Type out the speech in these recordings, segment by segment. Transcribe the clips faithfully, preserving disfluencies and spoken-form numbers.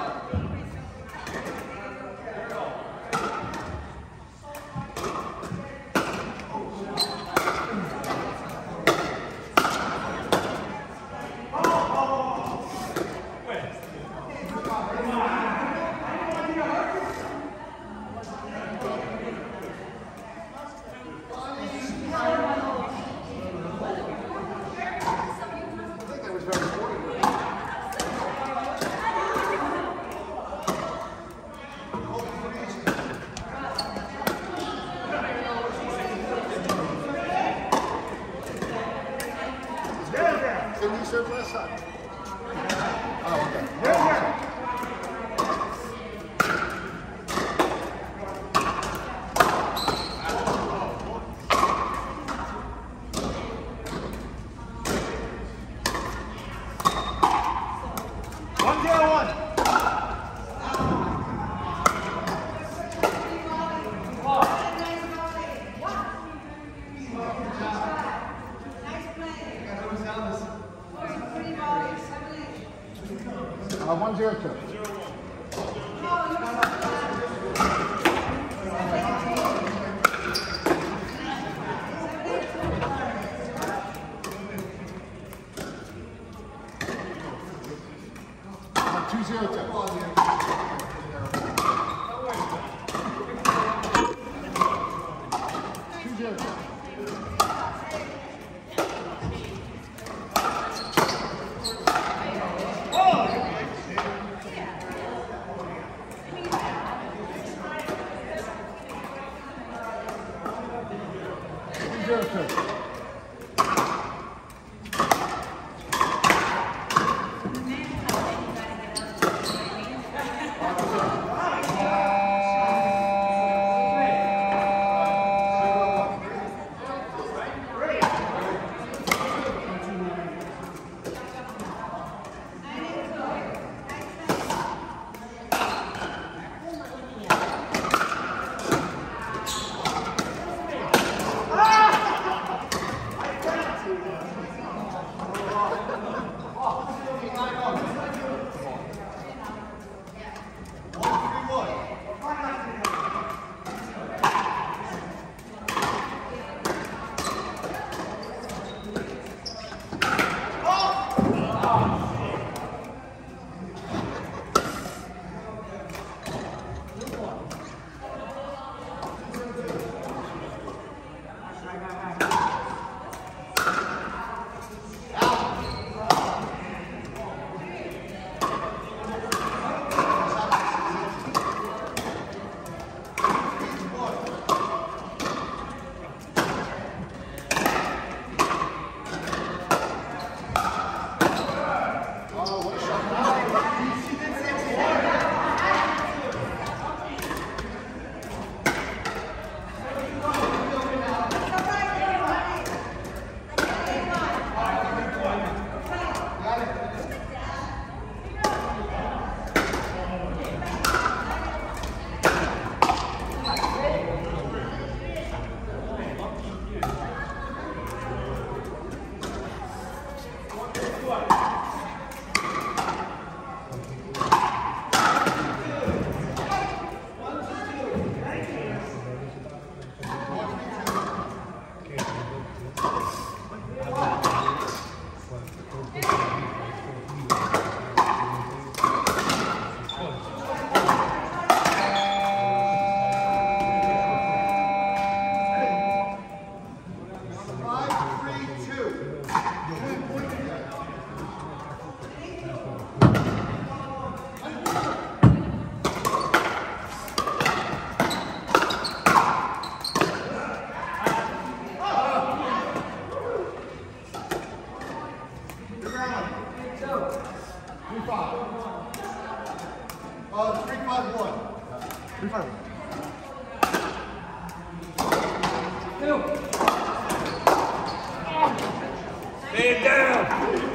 Didn't you serve last time? Oh, okay. Yeah, yeah. Uh, one zero two. Uh, two zero two. Two zero two. Zero two. Three five. Uh, three five one. Three five one. Two. Man down.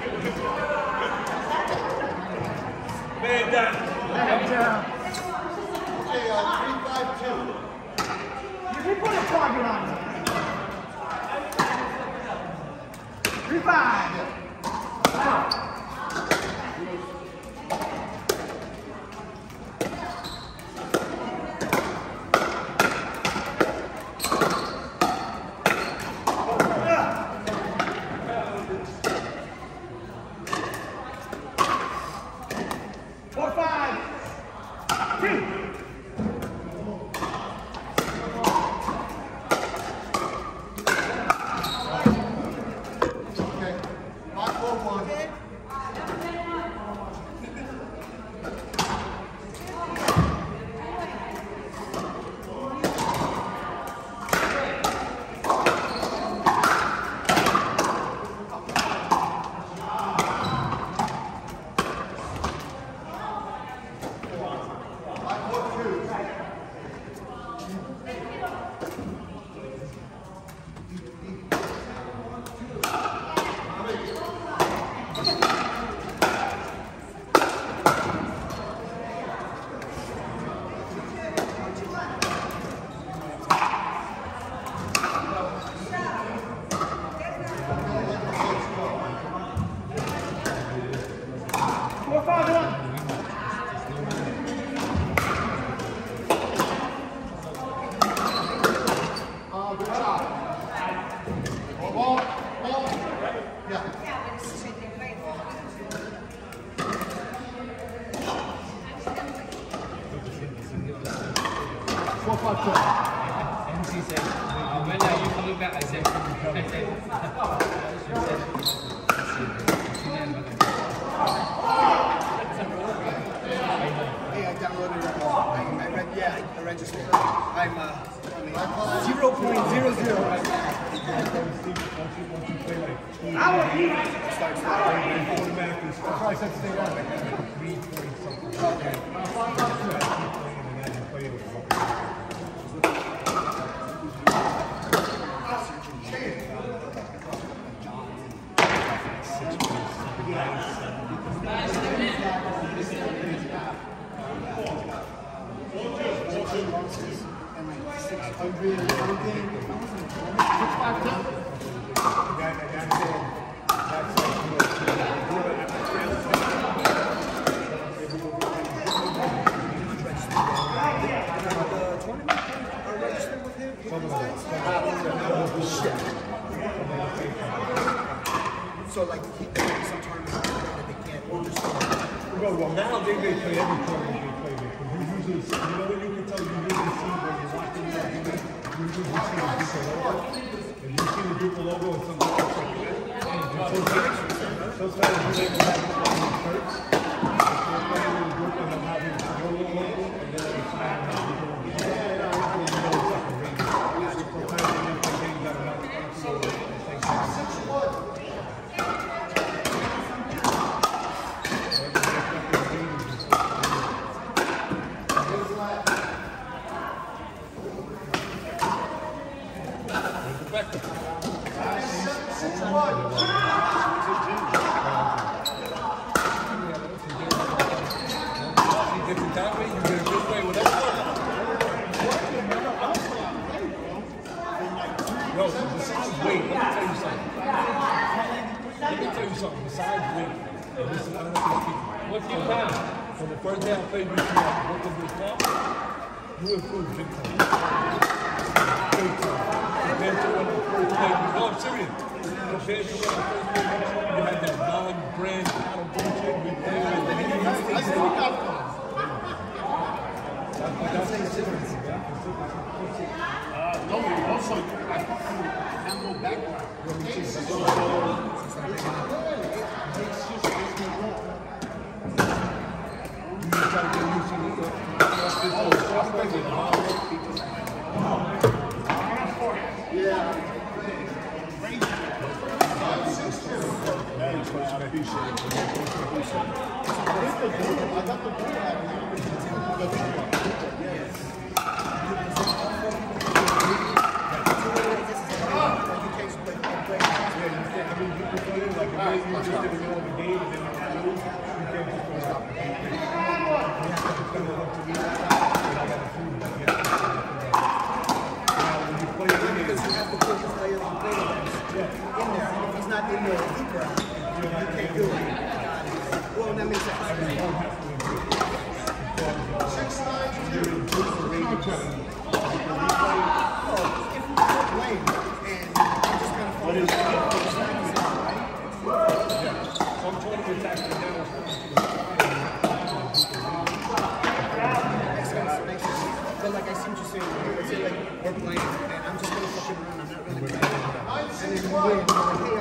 Man down. Man down. Okay, uh, three five two. You put a target on me. Three five. Wow. And she said, uh, when are you coming back? I said, I said, she said, hey, I downloaded it. I, I read, yeah, I registered. I'm uh, zero point zero zero right now. I will eat. Starts that. Automatically starts. That's why I said stay down. three point something. Okay. So like he, there may be some tournaments that they can't understand. Well, well, now they may play every tournament they play with. You usually see, you know when you can tell you usually see when you're watching the game, you usually see the Duke logo. If you see the Duke logo and something else like that, sometimes when they will have it on the shirts, they're playing with the group and they'll have it on the logo, and then they'll sign it out. Yeah, yeah, you know it's like a ring. Sometimes they play games that are not responsible and things like that. What you found? From the first day I played with you, I worked with club, you improved big time. Big time. Compared to when I first played with you. No, I'm serious. Compared to when I first played with you, you had that non-brand kind of bullshit we played with. I said we got them. That's the difference. Uh, no, also, I have no background. saying, let's say like we're playing, and I'm just gonna fucking run. I'm not really playing. And then you win. I'm like, hey, I'm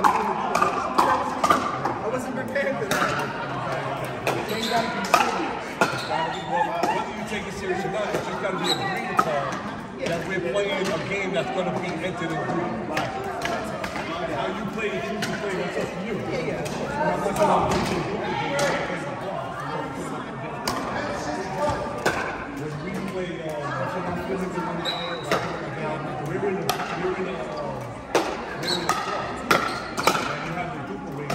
I wasn't prepared for that. So you gotta be serious. Whether you take it serious or not, it's just got to be agreed upon that we're playing a game that's going to be entered into. How you play it, you can play it, that's up to you. Yeah, yeah. When we play, uh, we're in the, we're in the, we're in the, club. And you have the duper ring.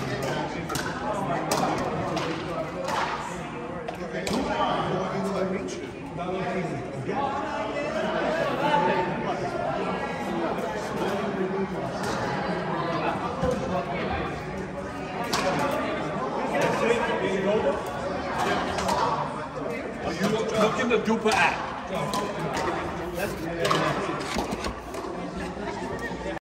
Look in the duper app.